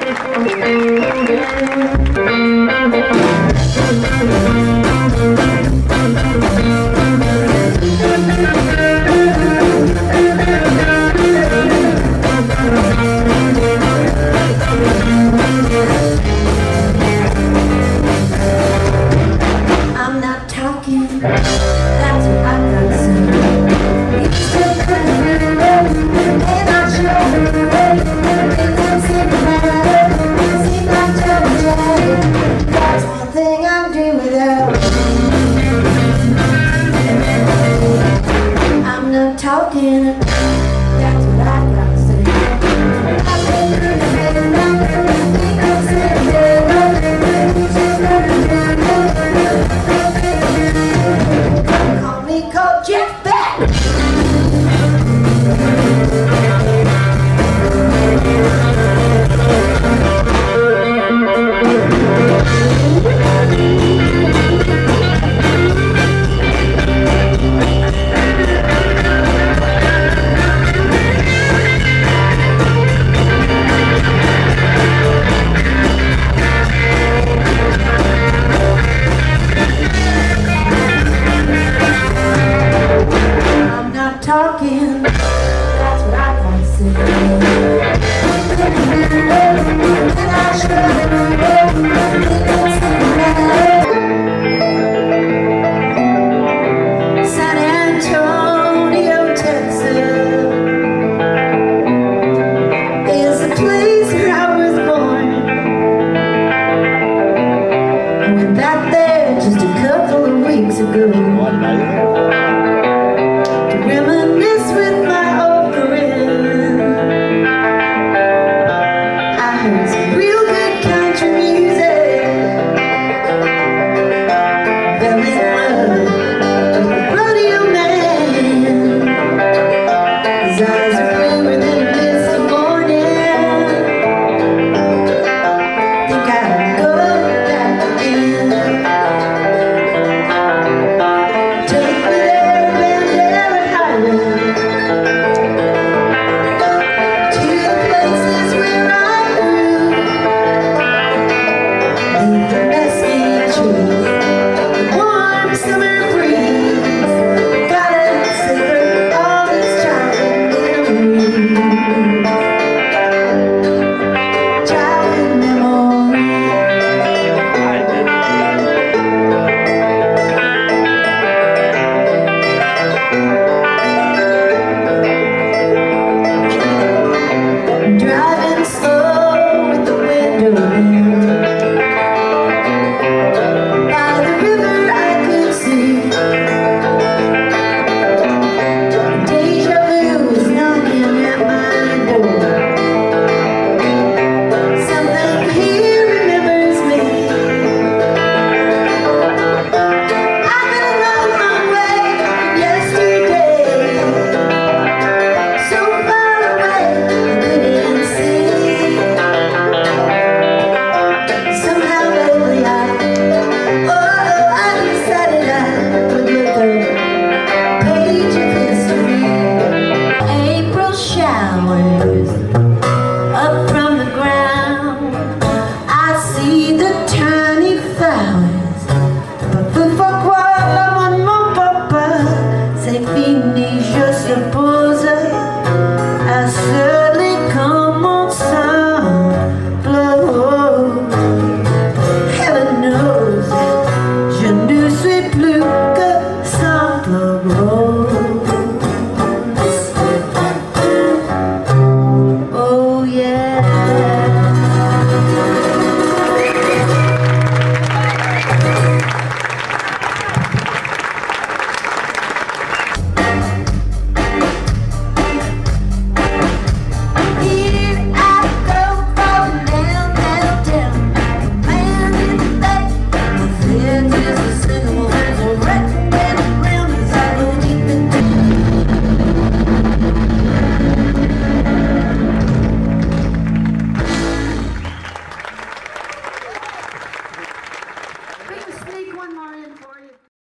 I'm not talking, that's what I gotta say. You still couldn't and I sure it doesn't seem to matter. It seems like trouble chatting. That's one thing I'm doing without. I'm not talking, that's what I gotta say. I've been through the Jeff back! Talking, that's what I gotta say. And I San Antonio, Texas is the place where I was born. I went back there just a couple of weeks ago. Reminisce with my old friend. I heard some real good country music. Fell in love with a rodeo man. His eyes are bluer than a misty morning. Think I'll go back again. Take me there, Bandera Highway, to the places where I grew. Leave the mesquite trees, the warm summer breeze. Gotta savor all these childhood memories. Childhood memories. Driving slow with the window down. By the river I could see deja vu was knocking at my door. Something here remembers me. I've been a long, long way from yesterday. So far away I couldn't see. Somehow lately I decided I would look a page of history. April showers up from the ground. I see the tiny flowers. Pourquoi mon papa c'est fini, je suppose. À celui comme semble. Heaven knows je ne suis plus que simple rose. Oh yeah. Here I go, falling down, down, down. Man in the back, his head is a single. There's a red around as I go deep into. We can sneak one more in for